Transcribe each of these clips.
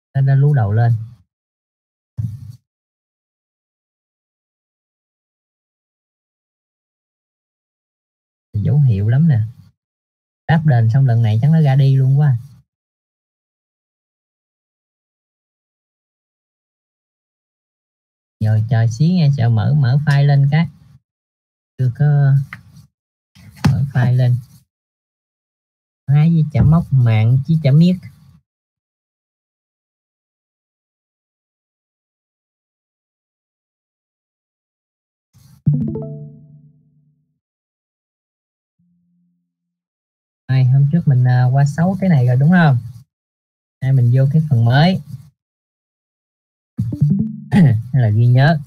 Nó lú đầu lên. Dấu hiệu lắm nè. Đáp đền xong lần này chắc nó ra đi luôn quá. Rồi chờ xí nghe, chờ mở file lên cái. Chưa có mở file lên. Hái với chả móc mạng chứ chả miết. Rồi, hôm trước mình qua 6 cái này rồi đúng không? Nay mình vô cái phần mới. Hay là ghi nhớ.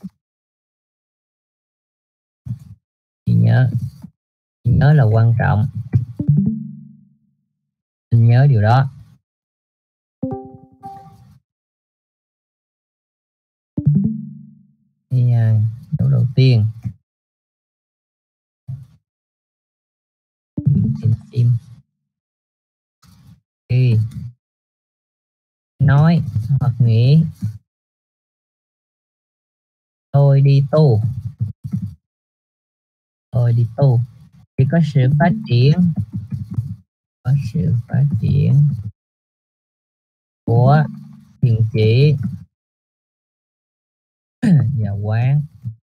Ghi nhớ. Ghi nhớ là quan trọng. Mình nhớ điều đó. Thì dấu đầu tiên tìm khi nói hoặc nghĩ tôi đi tu, tôi đi tu thì có sự phát triển, có sự phát triển của thiền chỉ và quán.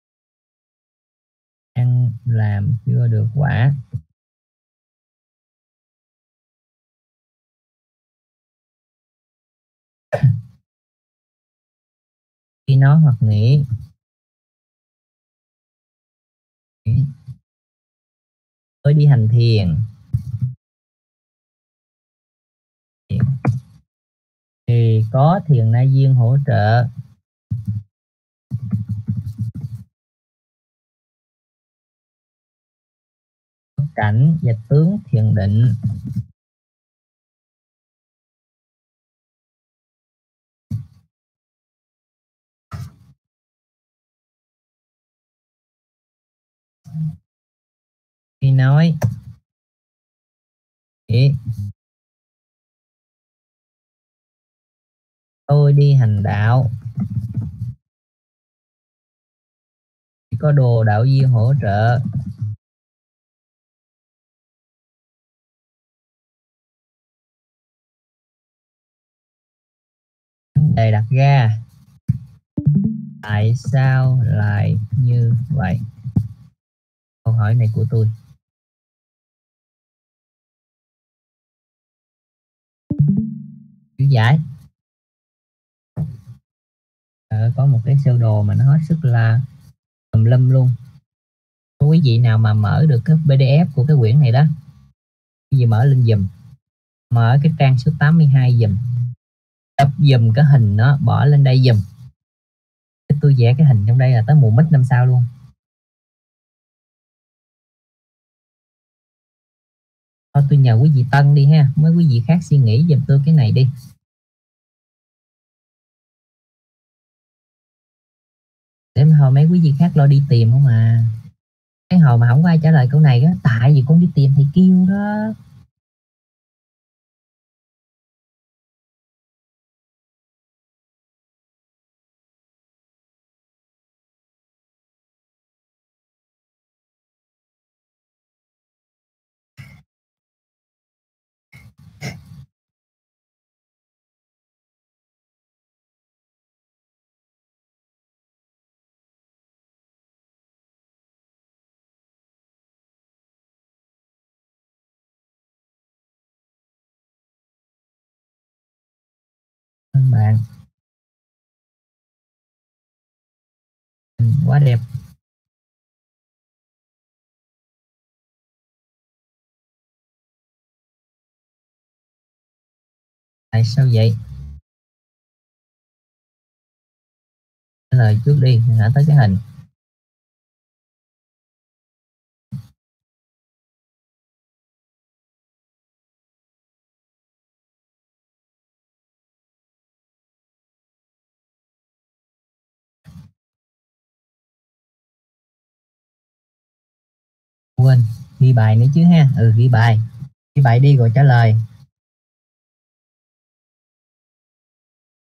Ăn làm chưa được quả. Khi nói hoặc nghĩ tôi đi hành thiền thì có thiền na duyên hỗ trợ, cảnh và tướng thiền định. Khi nói thì tôi đi hành đạo thì có đồ đạo duyên hỗ trợ, vấn đề đặt ra tại sao lại như vậy. Câu hỏi này của tôi. Chữ giải. Có một cái sơ đồ mà nó hết sức là tùm lum luôn. Có quý vị nào mà mở được cái PDF của cái quyển này đó, quý vị mở lên giùm, mở cái trang số 82 giùm, tập giùm cái hình nó bỏ lên đây giùm. Tôi vẽ cái hình trong đây là tới mùa mít năm sau luôn. Thôi tôi nhờ quý vị Tân đi ha, mấy quý vị khác suy nghĩ giùm tôi cái này đi. Để hồi mấy quý vị khác lo đi tìm không à. Cái hồi mà không có ai trả lời câu này á, tại vì con đi tìm thầy kêu đó. Bạn quá đẹp. Tại sao vậy? Trả lời trước đi, hãy tới cái hình. Quên, ghi bài nữa chứ ha. Ghi bài. Ghi bài đi rồi trả lời.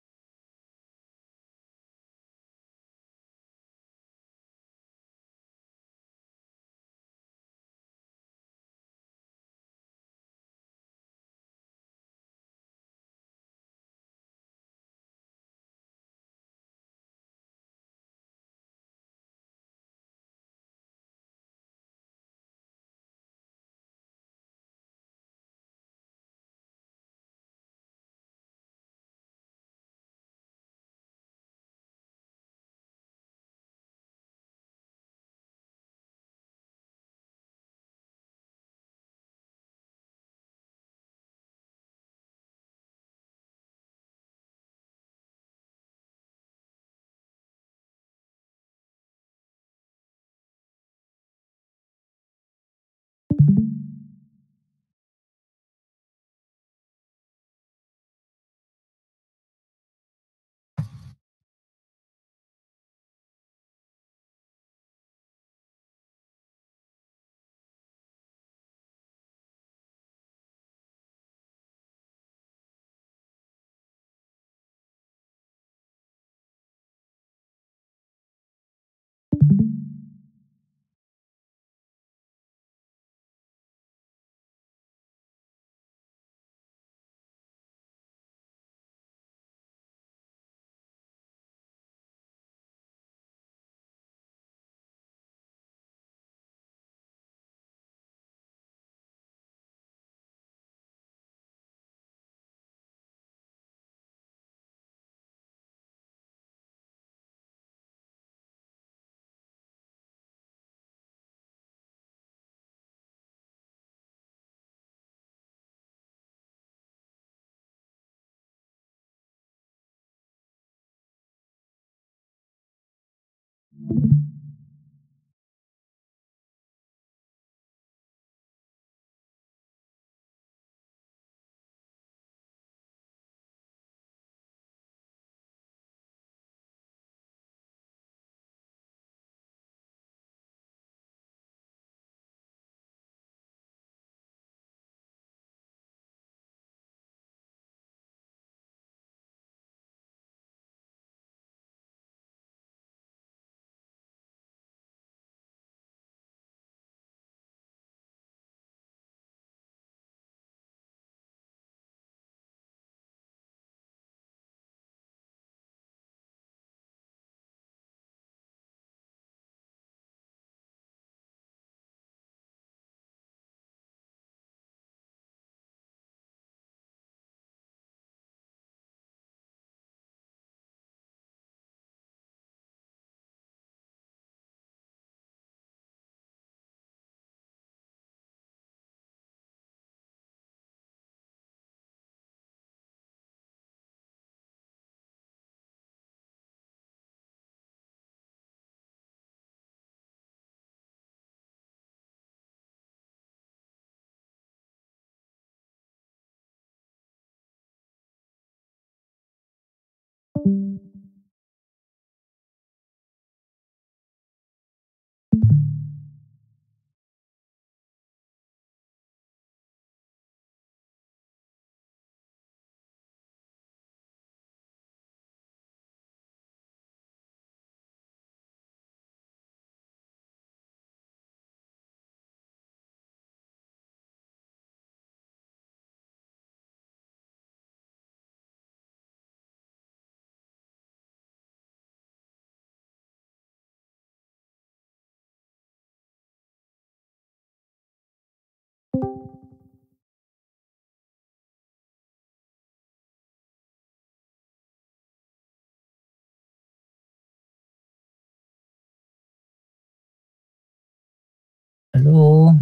Alo,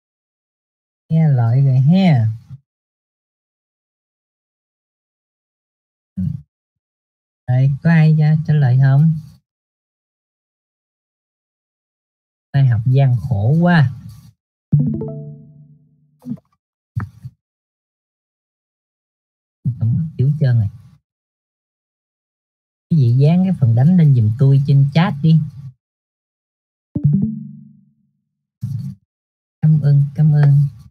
nghe lại rồi ha. Rồi, có ai trả lời không? Bài học gian khổ quá. Không mất chữ trơn rồi. Cái gì dán cái phần đánh lên giùm tôi trên chat đi. Cảm ơn, cảm ơn.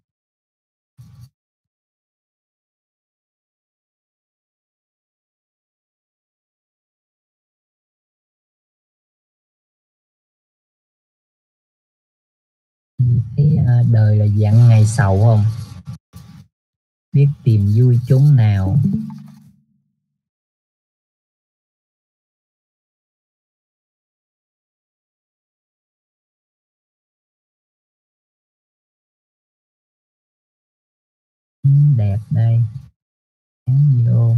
Thấy đời là dặn ngày sầu không? Biết tìm vui chốn nào. Đẹp đây. Dán vô.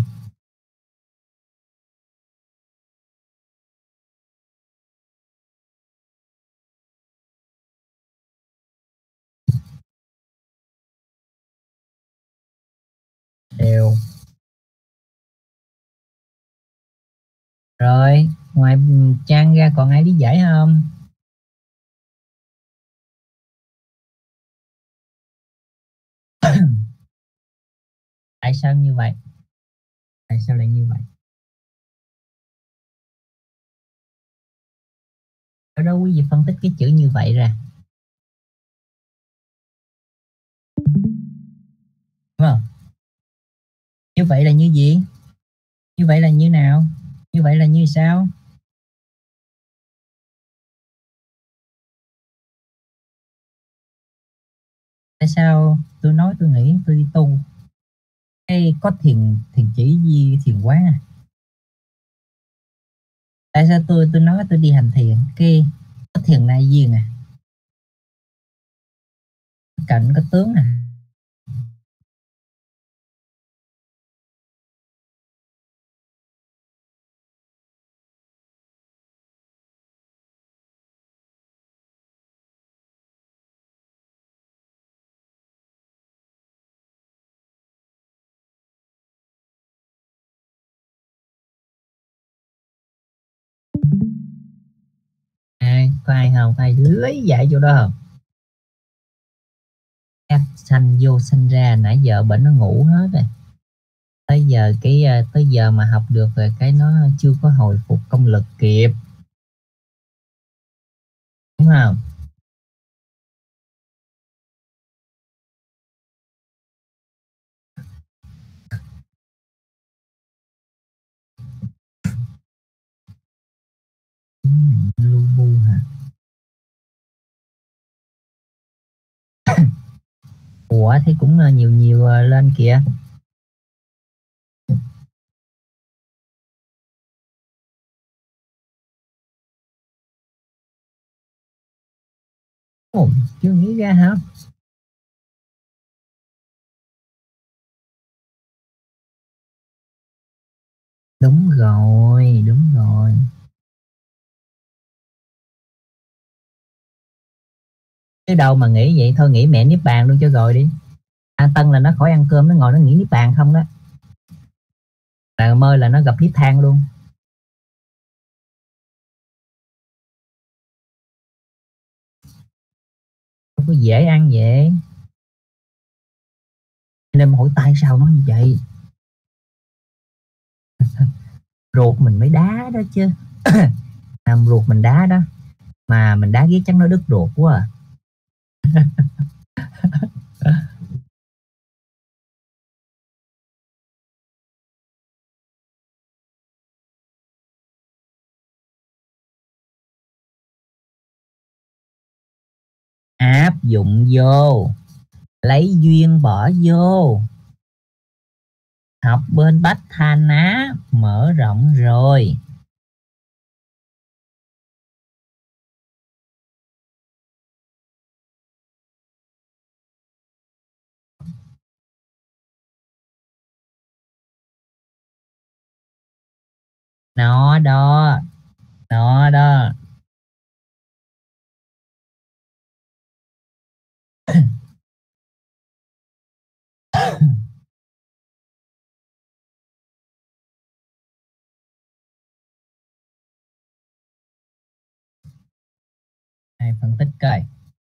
Đều. Rồi, ngoài Trang ra còn ai lý giải không? Tại sao như vậy? Tại sao lại như vậy? Ở đâu quý vị phân tích cái chữ như vậy ra, đúng không? Như vậy là như gì? Như vậy là như nào? Như vậy là như sao? Tại sao tôi nói tôi nghĩ tôi đi tu cái có thiền thiền chỉ gì thiền quán à? Tại sao tôi nói tôi đi hành thiền cái có thiền này duyên à? Có cảnh có tướng à? có ai không? Có ai lấy dạy chỗ đó không? Các sanh vô sanh ra, nãy giờ bệnh nó ngủ hết rồi. Tới giờ mà học được rồi cái nó chưa có hồi phục công lực kịp, đúng không? Lu bu hả? Ủa thì cũng nhiều nhiều lên kìa. Ồ, chưa nghĩ ra hả? Đúng rồi, đúng rồi. Chứ đâu mà nghĩ vậy, thôi nghĩ mẹ niết bàn luôn cho rồi đi. An Tân là nó khỏi ăn cơm, nó ngồi nó nghĩ niết bàn không đó. Là mơ là nó gặp niết thang luôn. Không có dễ ăn vậy. Nên hỏi tại sao nó như vậy. Ruột mình mới đá đó chứ. Ruột mình đá đó. Mà mình đá ghét chắc nó đứt ruột quá à. Áp dụng vô, lấy duyên bỏ vô. Học bên Bách Tha Ná mở rộng rồi. Nó đó, nó đó. Ai phân tích coi.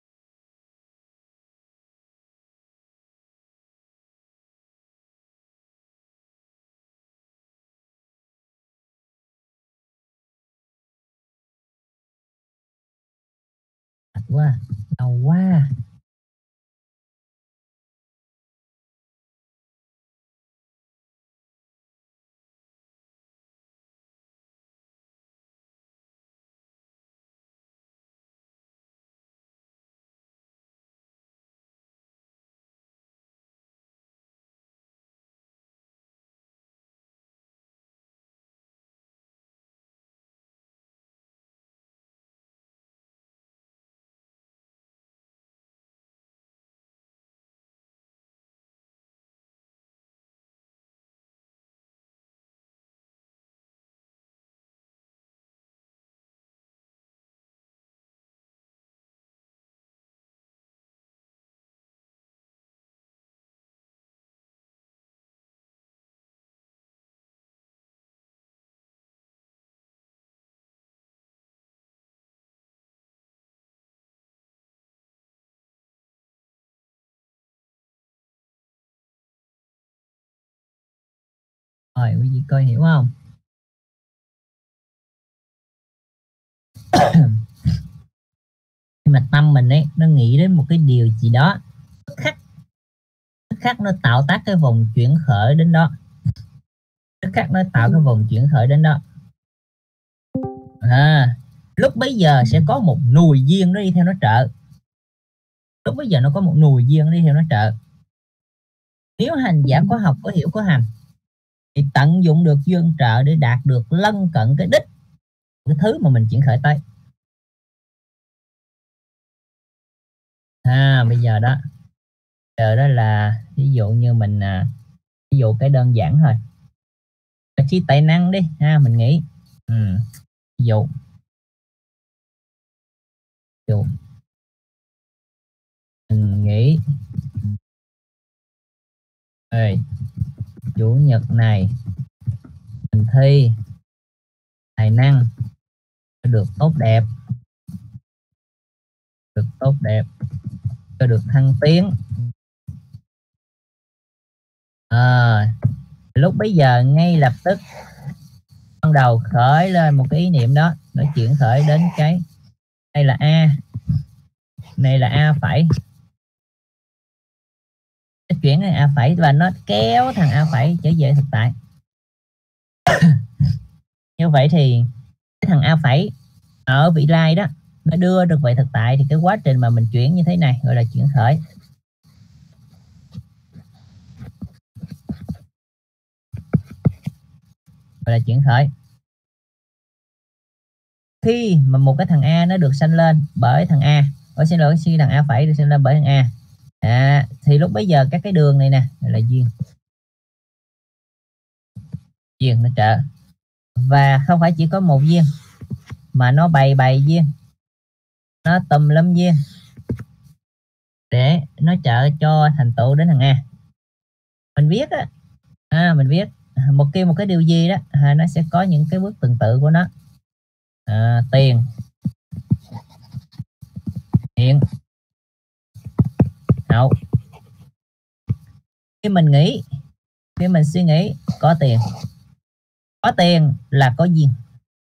Mệt quá, đau quá. Rồi quý vị coi hiểu không? Nhưng mà tâm mình ấy nó nghĩ đến một cái điều gì đó, tức khắc nó tạo tác cái vòng chuyển khởi đến đó, tức khắc nó tạo cái vòng chuyển khởi đến đó. Lúc bấy giờ sẽ có một nùi duyên nó đi theo nó trợ. Lúc bấy giờ nó có một nùi duyên nó đi theo nó trợ. Nếu hành giả có học, có hiểu, có hành thì tận dụng được duyên trợ để đạt được lân cận cái đích, cái thứ mà mình chuyển khởi tới. Bây giờ đó, giờ đó là ví dụ như mình ví dụ cái đơn giản thôi, cái trí tài năng đi mình nghĩ ví dụ mình nghĩ ơi, chủ nhật này mình thi tài năng được tốt đẹp, được tốt đẹp, cho được thăng tiến. Lúc bấy giờ ngay lập tức ban đầu khởi lên một cái ý niệm đó, nó chuyển khởi đến cái đây là A, này là A phẩy, nó chuyển đến A phẩy và nó kéo thằng A phẩy trở về thực tại. Như vậy thì cái thằng A phẩy ở vị lai đó nó đưa được về thực tại, thì cái quá trình mà mình chuyển như thế này gọi là chuyển khởi, gọi là chuyển khởi. Khi mà một cái thằng A nó được sanh lên bởi thằng A, xin lỗi, khi thằng A phẩy được sanh lên bởi thằng A, thì lúc bấy giờ các cái đường này nè là duyên, duyên nó trợ, và không phải chỉ có một duyên mà nó bày duyên, nó tùm lum duyên để nó trợ cho thành tựu đến thằng A. Mình viết á, mình viết một cái điều gì đó nó sẽ có những cái bước tuần tự của nó. Tiền, hiện, hậu. Khi mình nghĩ, khi mình suy nghĩ có tiền là có duyên,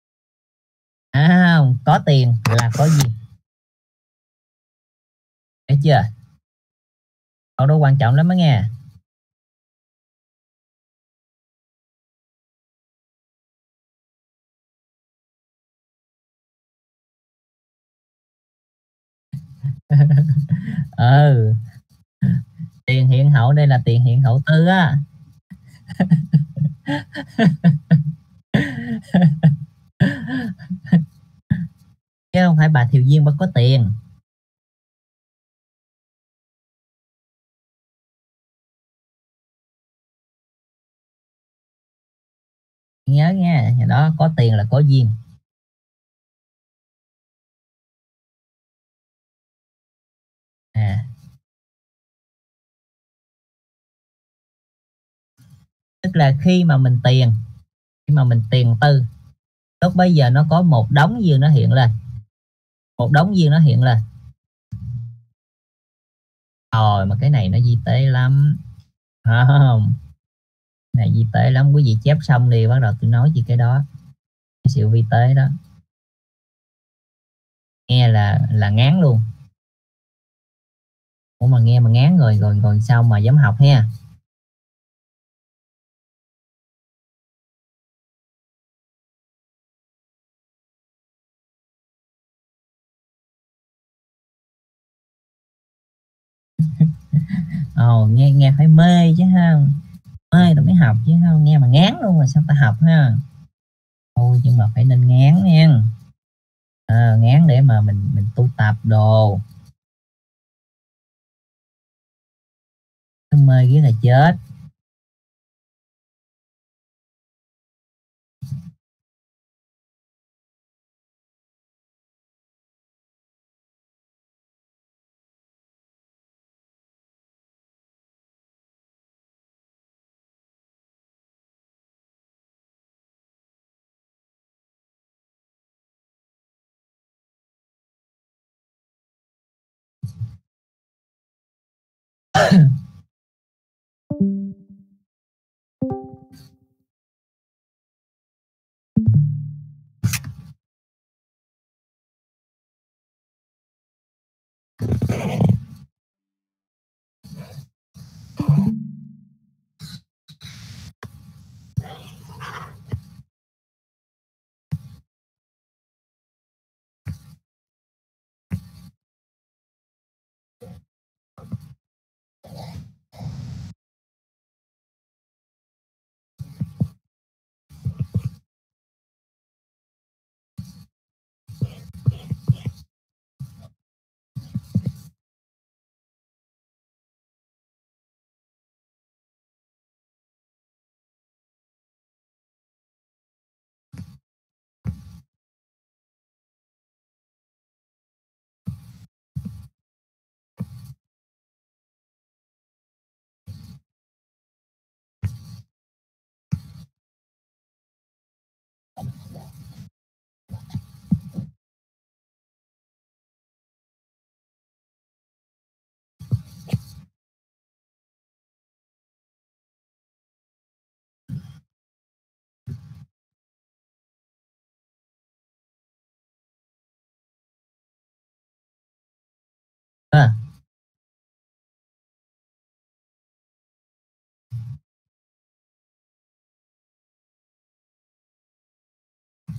không có tiền là có duyên, thấy chưa? Câu đó quan trọng lắm đó nghe. Ừ, tiền hiện hậu đây là tiền hiện hậu tư á. Chứ không phải bà Thiều Duyên bà có tiền. Nhớ nha, đó có tiền là có duyên. à Tức là khi mà mình tiền tư, lúc bây giờ nó có một đống duyên nó hiện lên, một đống duyên nó hiện lên. Rồi mà cái này nó di tế lắm, không? Này vi tế lắm, quý vị chép xong đi bắt đầu tôi nói gì cái đó, cái sự vi tế đó nghe là ngán luôn. Ủa mà nghe mà ngán rồi rồi rồi sao mà dám học ha. Nghe nghe phải mê chứ ha, mê tao mới học chứ không nghe mà ngán luôn rồi sao ta học ha. Thôi nhưng mà phải nên ngán nha, ngán để mà mình tu tập đồ, mê cái là chết.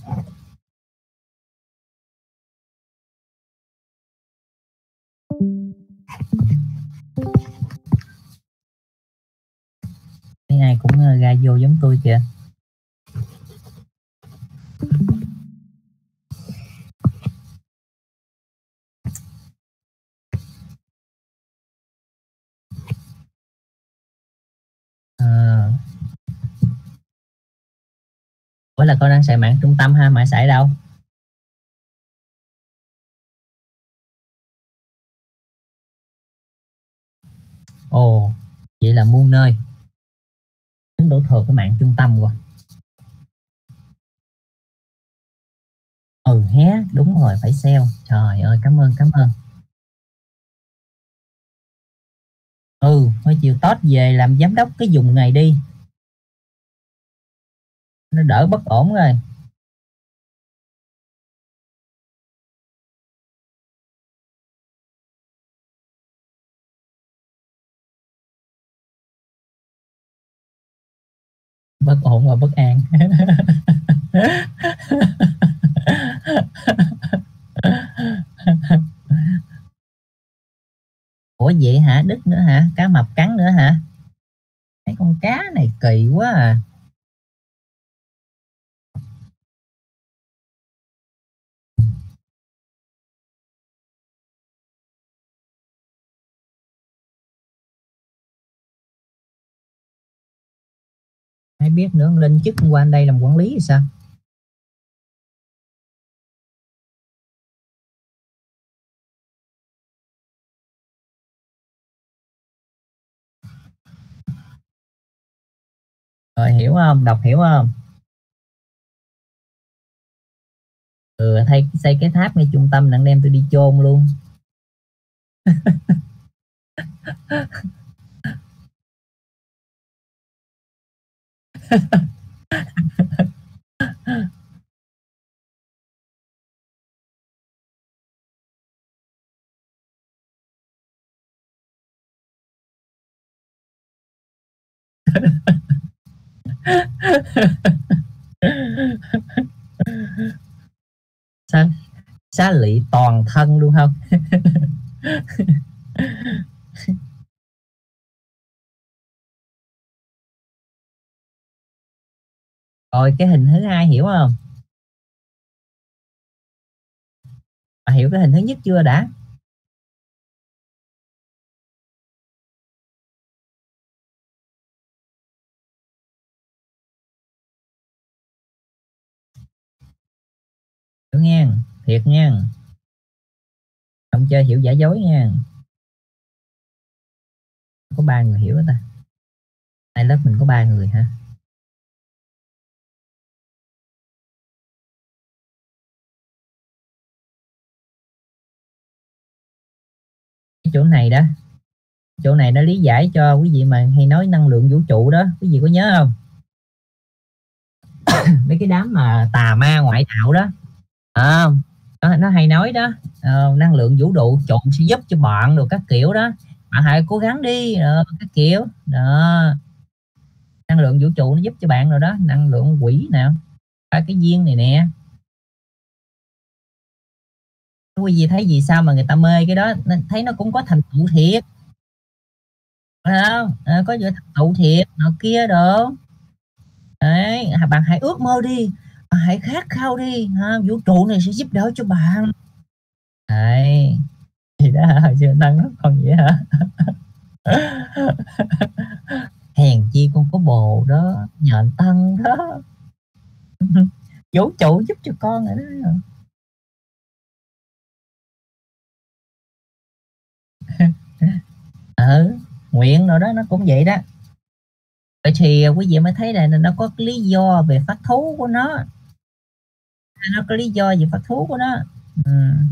Thấy ai cũng ra vô giống tôi kìa. Ủa là con đang xài mạng trung tâm ha, mà xài đâu? Ồ, vậy là muôn nơi. Tính đổ thừa cái mạng trung tâm quá. Ừ hé, đúng rồi, phải sale. Trời ơi, cảm ơn, cảm ơn. Ừ, thôi chiều Tết về làm giám đốc cái vùng này đi. Nó đỡ bất ổn rồi. Bất ổn và bất an. Ủa vậy hả? Đứt nữa hả? Cá mập cắn nữa hả? Cái con cá này kỳ quá à. Ai biết nữa, lên chức qua đây làm quản lý thì sao? Rồi hiểu không? Đọc hiểu không? Ừ, thay xây cái tháp ngay trung tâm đặng đem tôi đi chôn luôn. Sao? Xá lị toàn thân luôn không? Rồi cái hình thứ hai hiểu không? Hiểu cái hình thứ nhất chưa đã? Hiểu nghe, thiệt nha. Không chơi hiểu giả dối nha. Có ba người hiểu đó ta. Hai lớp mình có ba người hả? Cái chỗ này đó, chỗ này nó lý giải cho quý vị mà hay nói năng lượng vũ trụ đó, quý vị có nhớ không? Mấy cái đám mà tà ma ngoại đạo đó. À, nó hay nói đó, năng lượng vũ trụ sẽ giúp cho bạn được các kiểu đó, bạn hãy cố gắng đi, các kiểu đó. Năng lượng vũ trụ nó giúp cho bạn rồi đó, năng lượng quỷ nào, ba cái viên này nè. Quý vị thấy gì sao mà người ta mê cái đó, thấy nó cũng có thành tựu thiệt, phải không? Có sự thành tựu thiệt nọ kia đồ. Đấy, bạn hãy ước mơ đi, bạn hãy khát khao đi ha, vũ trụ này sẽ giúp đỡ cho bạn. Đấy, thì đó hả? Hồi xưa Đăng nó còn vậy hả? Hèn chi con có bồ đó, nhện Tân đó. Vũ trụ giúp cho con rồi đó. Ừ, nguyện rồi đó, nó cũng vậy đó. Vậy thì quý vị mới thấy là nó có cái lý do về phát thú của nó có lý do về phát thú của nó. Ừ.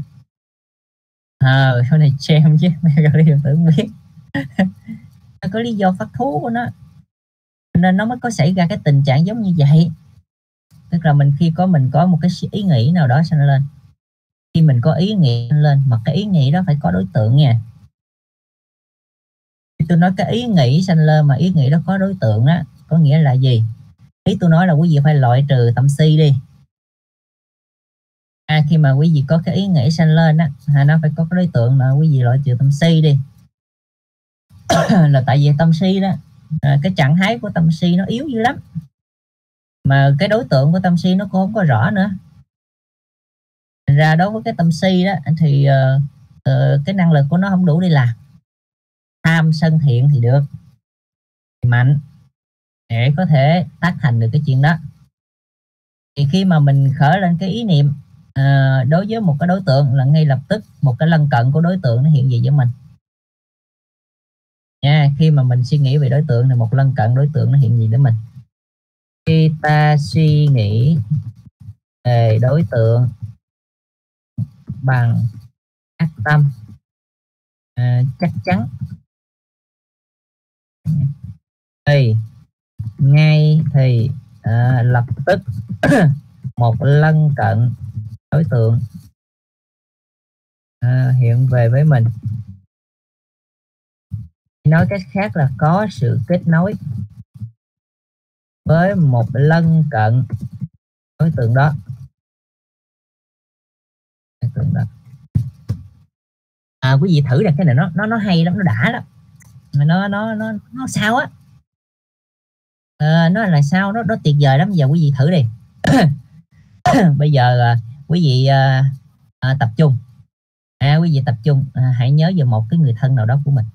Sau này xem chứ mẹ gọi điện tử không biết. Nó có lý do phát thú của nó nên nó mới có xảy ra cái tình trạng giống như vậy. Tức là mình có một cái ý nghĩ nào đó sanh lên, khi mình có ý nghĩ lên mà cái ý nghĩ đó phải có đối tượng nha. Khi tôi nói cái ý nghĩ sanh lên mà ý nghĩ đó có đối tượng á, có nghĩa là gì? Ý tôi nói là quý vị phải loại trừ tâm si đi. Khi mà quý vị có cái ý nghĩ sanh lên á, nó phải có cái đối tượng mà quý vị loại trừ tâm si đi. Là tại vì tâm si đó, cái trạng thái của tâm si nó yếu dữ lắm, mà cái đối tượng của tâm si nó cũng không có rõ nữa. Thành ra đối với cái tâm si đó thì cái năng lực của nó không đủ đi làm. Tham sân thiện thì được, thì mạnh để có thể tác thành được cái chuyện đó. Thì khi mà mình khởi lên cái ý niệm đối với một cái đối tượng là ngay lập tức một cái lân cận của đối tượng nó hiện diện với mình nha. Khi mà mình suy nghĩ về đối tượng thì một lân cận đối tượng nó hiện diện với mình. Khi ta suy nghĩ về đối tượng bằng ác tâm, chắc chắn thì ngay lập tức một lân cận đối tượng hiện về với mình. Nói cách khác là có sự kết nối với một lân cận đối tượng đó. Quý vị thử rằng cái này nó hay lắm, nó đã lắm, mà nó sao á, nó là sao, nó tuyệt vời lắm. Giờ quý vị thử đi. Bây giờ quý vị tập trung, quý vị tập trung, hãy nhớ về một cái người thân nào đó của mình.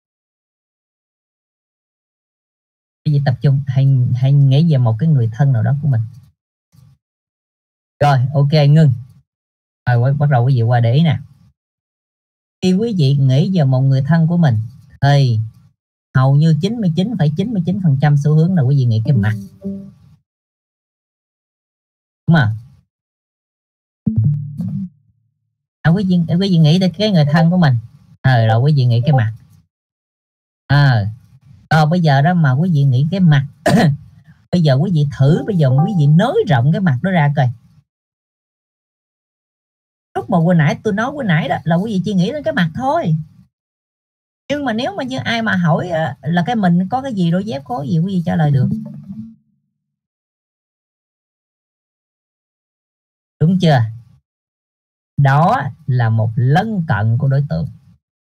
Quý vị tập trung, hãy nghĩ về một cái người thân nào đó của mình. Rồi, ok, ngưng. Rồi bắt đầu quý vị qua để ý nè. Khi quý vị nghĩ về một người thân của mình thì hầu như 99,99% xu hướng là quý vị nghĩ cái mặt. Đúng không? Quý vị nghĩ tới cái người thân của mình, rồi quý vị nghĩ cái mặt. Bây giờ đó mà quý vị nghĩ cái mặt. Bây giờ quý vị thử, bây giờ quý vị nới rộng cái mặt đó ra coi. Lúc mà vừa nãy tôi nói đó là quý vị chỉ nghĩ đến cái mặt thôi. Nhưng mà nếu mà như ai mà hỏi là cái mình có cái gì, đôi dép có gì, quý vị trả lời được. Đúng chưa? Đó là một lân cận của đối tượng.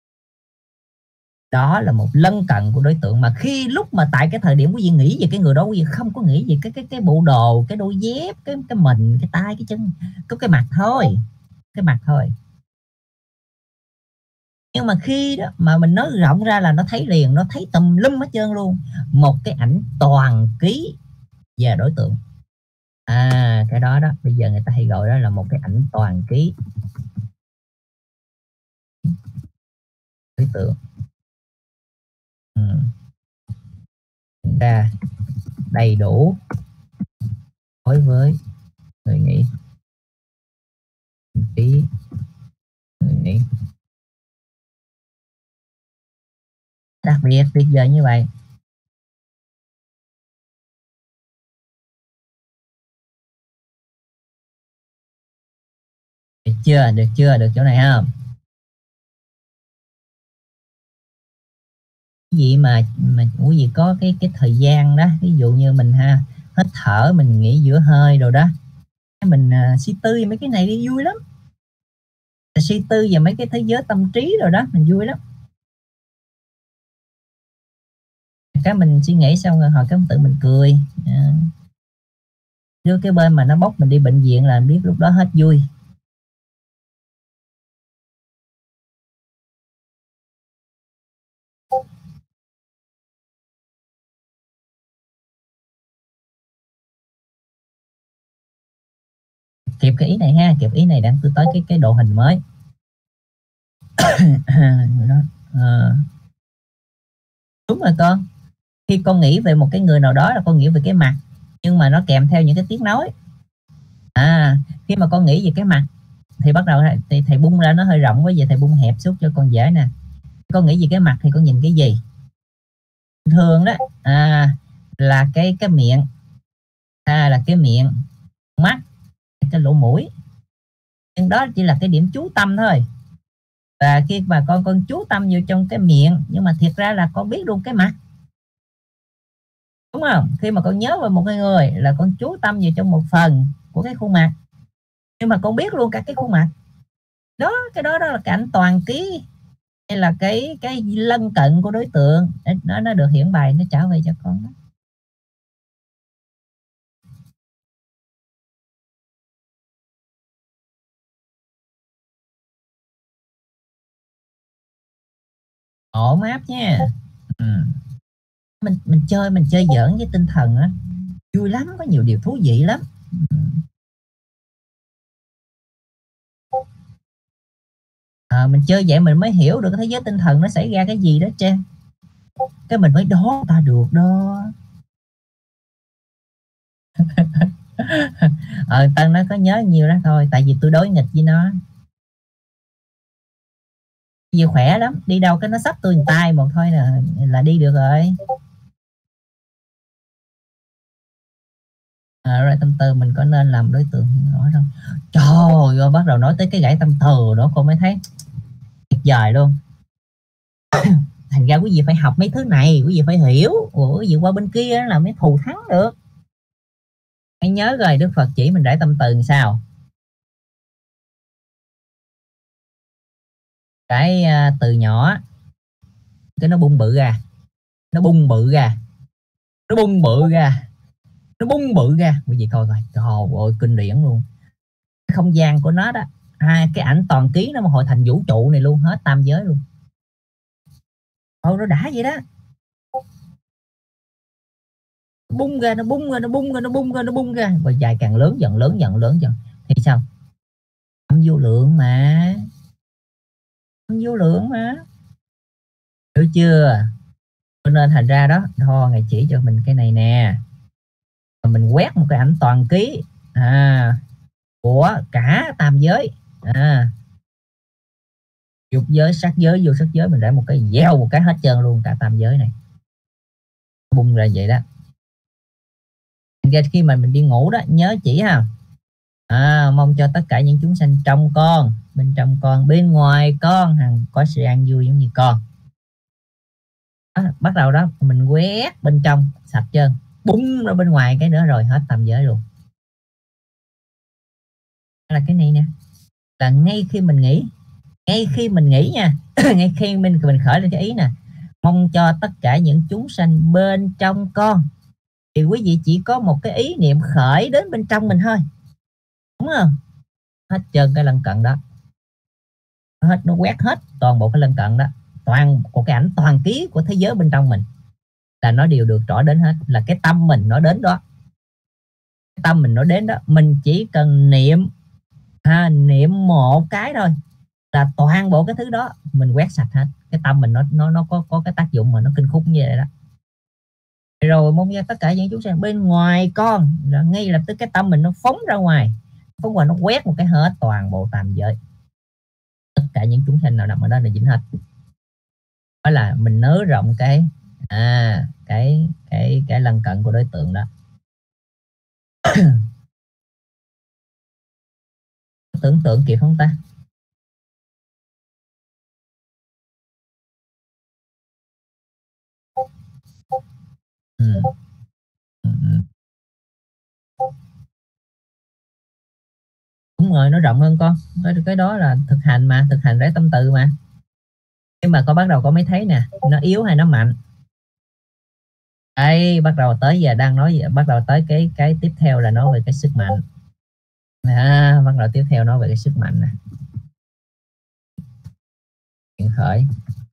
Đó là một lân cận của đối tượng, mà khi lúc mà tại cái thời điểm quý vị nghĩ về cái người đó, quý vị không có nghĩ về cái bộ đồ, cái đôi dép, cái mình, cái tay, cái chân, có cái mặt thôi. Cái mặt thôi. Nhưng mà khi đó mà mình nói rộng ra là nó thấy liền, nó thấy tùm lum hết trơn luôn. Một cái ảnh toàn ký về đối tượng. Cái đó đó, bây giờ người ta hay gọi đó là một cái ảnh toàn ký đối tượng. Ra đầy đủ đối với người nghĩ, ký người nghĩ. Đặc biệt tuyệt vời như vậy. Được chưa? Được chưa? Được chỗ này không? Cái gì mà quý vị có cái thời gian đó, ví dụ như mình hít thở, mình nghỉ giữa hơi rồi đó, mình suy tư về mấy cái này đi, vui lắm. Suy tư về mấy cái thế giới tâm trí rồi đó, mình vui lắm. Cái mình suy nghĩ xong rồi hồi cái tự mình cười. Đưa cái bên mà nó bóc mình đi bệnh viện là biết lúc đó hết vui. Kịp cái ý này ha, kịp ý này đang tôi tới cái độ hình mới. Đúng rồi con. Khi con nghĩ về một cái người nào đó là con nghĩ về cái mặt, nhưng mà nó kèm theo những cái tiếng nói. Khi mà con nghĩ về cái mặt thì bắt đầu thì thầy bung ra nó hơi rộng quá, giờ thầy bung hẹp xuống cho con dễ nè. Con nghĩ về cái mặt thì con nhìn cái gì? Thường đó là cái miệng, là cái miệng, mắt, cái lỗ mũi. Nhưng đó chỉ là cái điểm chú tâm thôi. Và khi mà con chú tâm vô trong cái miệng, nhưng mà thiệt ra là con biết luôn cái mặt. Đúng không? Khi mà con nhớ về một cái người là con chú tâm vào trong một phần của cái khuôn mặt. nhưng mà con biết luôn cả cái khuôn mặt đó. Cái đó là cảnh toàn ký hay là cái lân cận của đối tượng, nó được hiển bày, nó trả về cho con đó. Ổn áp nha. Mình chơi giỡn với tinh thần á, vui lắm, có nhiều điều thú vị lắm. Mình chơi vậy mình mới hiểu được cái thế giới tinh thần nó xảy ra cái gì đó Trang, cái mình mới đố ta được đó. Tân nó có nhớ nhiều đó thôi, tại vì tôi đối nghịch với nó. Bây giờ khỏe lắm, đi đâu cái nó xách tôi tay một thôi là đi được rồi. Rồi tâm tư mình có nên làm đối tượng nói đâu. Trời ơi, bắt đầu nói tới cái gãy tâm từ đó cô mới thấy tuyệt vời luôn. Thành ra quý vị phải học mấy thứ này, quý vị phải hiểu, quý vị qua bên kia là mới thù thắng được. Hãy nhớ rồi, Đức Phật chỉ mình rải tâm từ làm sao. Cái từ nhỏ cái nó bung bự ra, nó bung bự ra, nó bung bự ra, nó bung bự ra. Quý vị coi coi, trời ơi kinh điển luôn. Cái không gian của nó đó, cái ảnh toàn ký nó mà hội thành vũ trụ này luôn, hết tam giới luôn. Nó đã vậy đó. Bung ra, nó bung ra, nó bung ra, nó bung ra, nó bung ra, và dài càng lớn dần, lớn dần, lớn dần thì sao? Âm vô lượng mà, âm vô lượng mà, hiểu chưa? Cho nên thành ra đó, thôi ngài chỉ cho mình cái này nè, mình quét một cái ảnh toàn ký của cả tam giới, dục giới, sắc giới, vô sắc giới, mình để một cái gieo một cái hết trơn luôn cả tam giới này, bung ra vậy đó. Khi mà mình đi ngủ đó nhớ chỉ ha, mong cho tất cả những chúng sanh trong con, bên trong con, bên ngoài con hằng có sự an vui giống như con. Bắt đầu đó mình quét bên trong sạch trơn, bung ra bên ngoài cái nữa rồi hết tam giới luôn. Là cái này nè, là ngay khi mình nghĩ, nha ngay khi mình khởi lên cái ý nè, mong cho tất cả những chúng sanh bên trong con, thì quý vị chỉ có một cái ý niệm khởi đến bên trong mình thôi, đúng không? Hết trơn cái lân cận đó, hết, nó quét hết toàn bộ cái lân cận đó, toàn một cái ảnh toàn ký của thế giới bên trong mình là nó đều được rõ đến hết. Là cái tâm mình nó đến đó, cái tâm mình nó đến đó, mình chỉ cần niệm niệm một cái thôi là toàn bộ cái thứ đó mình quét sạch hết. Cái tâm mình nó có cái tác dụng mà nó kinh khủng như vậy đó. Rồi mong cho tất cả những chúng sanh bên ngoài con, là ngay lập tức cái tâm mình nó phóng ra ngoài, nó quét một cái hết toàn bộ tam giới, tất cả những chúng sanh nào nằm ở đó là dính hết. Đó là mình nới rộng cái cái lân cận của đối tượng đó. Tưởng tượng kịp không ta? Đúng rồi, nó rộng hơn con. Cái đó là thực hành mà, thực hành rải tâm từ mà. Nhưng mà con bắt đầu con mới thấy nè, nó yếu hay nó mạnh. Đây, bắt đầu tới giờ đang nói, bắt đầu tới cái tiếp theo là nói về cái sức mạnh. Bắt đầu tiếp theo nói về cái sức mạnh nè. Chuyện khởi.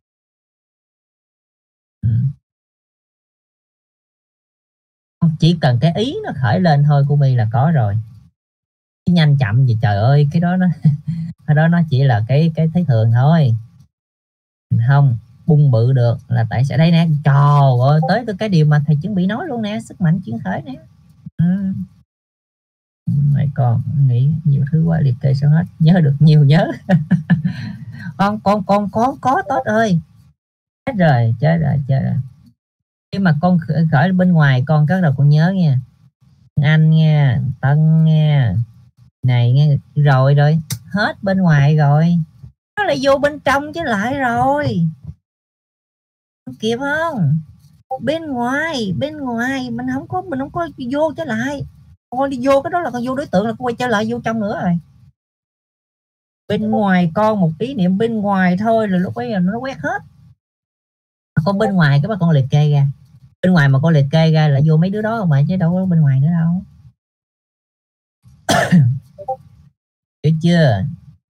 Chỉ cần cái ý nó khởi lên thôi của My là có rồi. Cái nhanh chậm gì trời ơi, cái đó nó cái đó nó chỉ là cái thấy thường thôi. Không bung bự được là tại sẽ đây nè, trời ơi, tới cái điều mà thầy chuẩn bị nói luôn nè, sức mạnh chuyển khởi nè. Mày còn nghĩ nhiều thứ quá liệt kê sao hết, nhớ được nhiều nhớ. con có tốt ơi, chết rồi. Nhưng mà con khởi bên ngoài con cất đầu con nhớ nha, anh nha, Tân nha, này nghe rồi hết bên ngoài rồi nó lại vô bên trong chứ lại rồi, kịp không? Bên ngoài mình không có vô trở lại, con đi vô cái đó là con vô đối tượng là con quay trở lại vô trong nữa rồi. Bên ngoài con một ý niệm bên ngoài thôi là lúc ấy là nó quét hết. Con bên ngoài cái mà con liệt kê ra, bên ngoài mà con liệt kê ra là vô mấy đứa đó không mà, chứ đâu có bên ngoài nữa đâu. Hiểu chưa?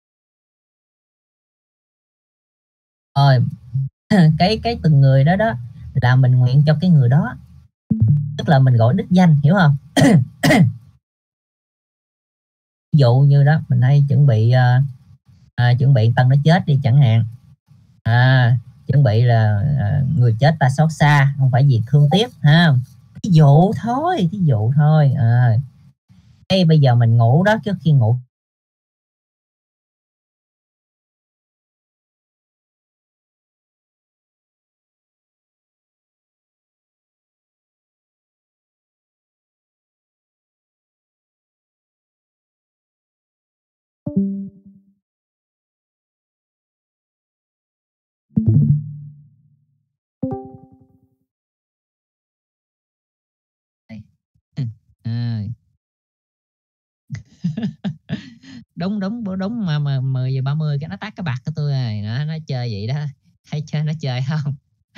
Rồi cái từng người đó đó là mình nguyện cho cái người đó, tức là mình gọi đích danh, hiểu không? Ví dụ như đó mình hay chuẩn bị chuẩn bị Tân nó chết đi chẳng hạn, chuẩn bị là người chết ta xót xa, không phải gì thương tiếc ha. Ví dụ thôi, ví dụ thôi. Hey, bây giờ mình ngủ đó, trước khi ngủ à, đúng đúng đúng mà 10:30 cái nó tắt cái bạc của tôi rồi, nó chơi vậy đó, thấy chơi nó chơi không?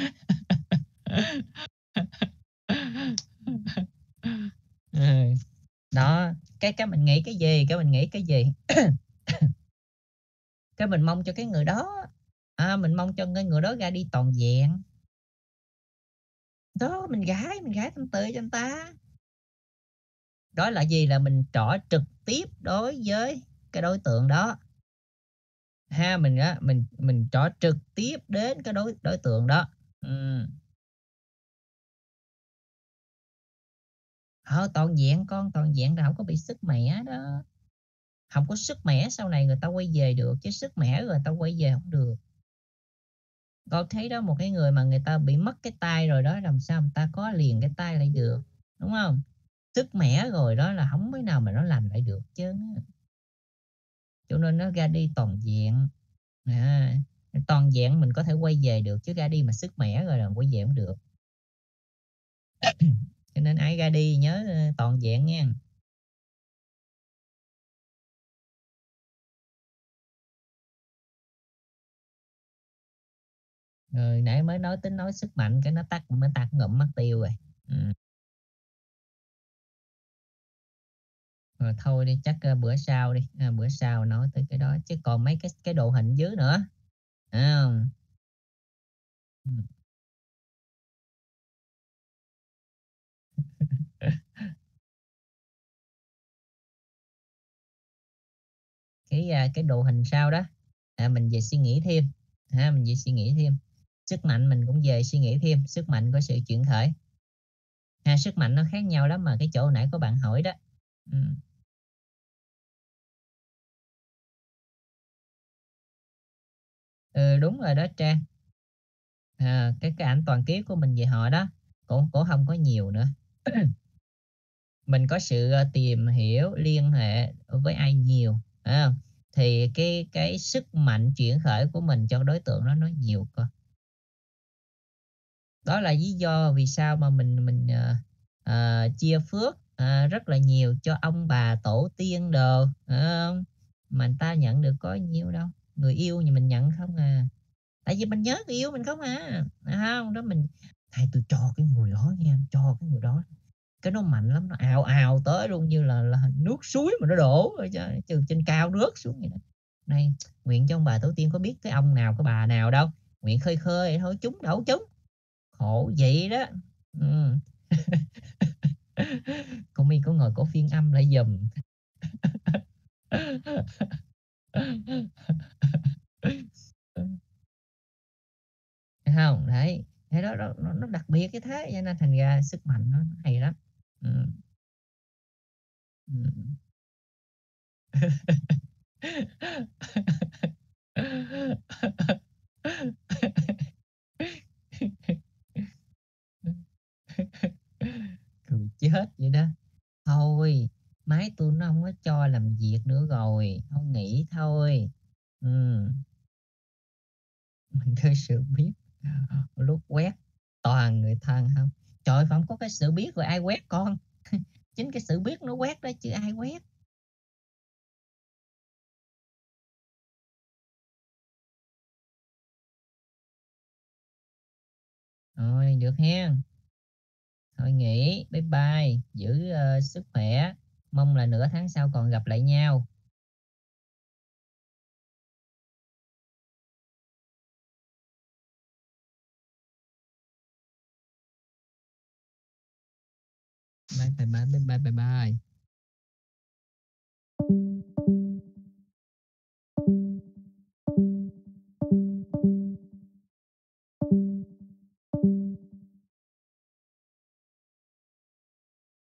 Ừ. Đó, cái mình nghĩ cái gì, cái mình nghĩ cái gì, cái mình mong cho cái người đó, mình mong cho cái người đó ra đi toàn vẹn. Đó, mình gãi tâm tư cho anh ta. Đó là gì, là mình trỏ trực tiếp đối với cái đối tượng đó ha, mình trỏ trực tiếp đến cái đối đối tượng đó. Toàn vẹn, con toàn vẹn là không có bị sức mẻ đó, không có sức mẻ sau này người ta quay về được, chứ sức mẻ rồi người ta quay về không được. Con thấy đó, một cái người mà người ta bị mất cái tay rồi đó, làm sao người ta có liền cái tay lại được, đúng không? Sức mẻ rồi đó là không mấy nào mà nó làm lại được chứ. Cho nên nó ra đi toàn diện. à, Toàn diện mình có thể quay về được, chứ ra đi mà sức mẻ rồi là quay về không được. Cho nên ai ra đi nhớ toàn diện nha. Rồi nãy mới nói tính nói sức mạnh, cái nó tắt, mới tắt ngụm mất tiêu rồi. Ừ. Rồi thôi đi, chắc bữa sau đi, bữa sau nói tới cái đó, chứ còn mấy cái đồ hình dưới nữa. Không? Ừ. Cái đồ hình sau đó, mình về suy nghĩ thêm, mình về suy nghĩ thêm. Sức mạnh mình cũng về suy nghĩ thêm, sức mạnh có sự chuyển khởi. Sức mạnh nó khác nhau lắm mà, cái chỗ nãy có bạn hỏi đó. Ừ. Ừ, đúng rồi đó Trang. Cái ảnh toàn ký của mình về họ đó, cũng không có nhiều nữa. Mình có sự tìm hiểu liên hệ với ai nhiều, phải không? Thì cái sức mạnh chuyển khởi của mình cho đối tượng đó nó nhiều cơ. Đó là lý do vì sao mà mình chia phước rất là nhiều cho ông bà tổ tiên đồ, phải không? Mà người ta nhận được có nhiêu đâu, người yêu thì mình nhận không à, tại vì mình nhớ người yêu mình không à, không đó mình. Thầy tôi cho cái người đó nha, cho cái người đó cái nó mạnh lắm, nó ào ào tới luôn, như là nước suối mà nó đổ rồi, từ trên cao rớt xuống vậy đó. Này, nguyện cho ông bà tổ tiên có biết cái ông nào cái bà nào đâu, nguyện khơi khơi vậy thôi, chúng đâu chúng, khổ vậy đó. Ừ. Cô My có ngồi có phiên âm lại giùm. Thấy không đấy, thế đó, nó đặc biệt cái thế, cho nên thành ra sức mạnh nó hay lắm. Ừ. Ừ. Cười chết vậy đó. Thôi, máy tôi nó không có cho làm việc nữa rồi, không nghỉ thôi. Ừ. Mình có sự biết lúc quét toàn người thân không. Trời ơi, không có cái sự biết rồi ai quét con. Chính cái sự biết nó quét đó chứ ai quét. Rồi được hen. Thôi nghỉ, bye bye, giữ sức khỏe. Mong là nửa tháng sau còn gặp lại nhau. Bye bye bye bye bye bye bye.